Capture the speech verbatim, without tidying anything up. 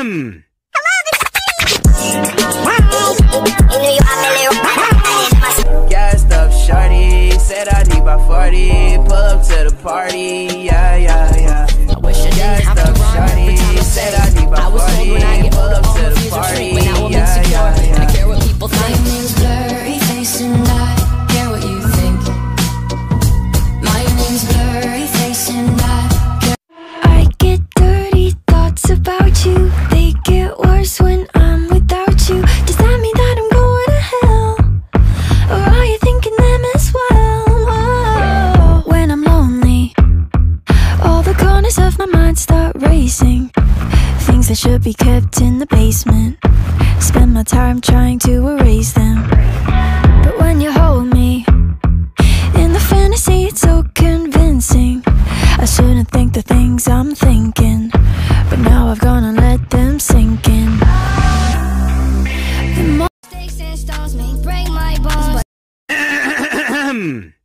Gassed up shorty, said I need my forty. Pull up to the party, yeah, yeah, yeah. I wish I didn't have to run every time I said I need my I was told when I get pull older, up all to my the fears will party, shrink. But now I'm yeah, insecure, yeah, and I yeah. care what people My think. name's blurry face and I care what you think. My name's blurry face and I care. I get dirty thoughts about you. They get worse when I'm without you. Does that mean that I'm going to hell? Or are you thinking them as well? Oh, when I'm lonely, all the corners of my mind start racing. Things that should be kept in the basement, spend my time trying to erase them. But when you hold me in the fantasy, it's so convincing. I shouldn't think the things I'm thinking, but now I've gone and let them sink in. The more mistakes and stars may break my bones.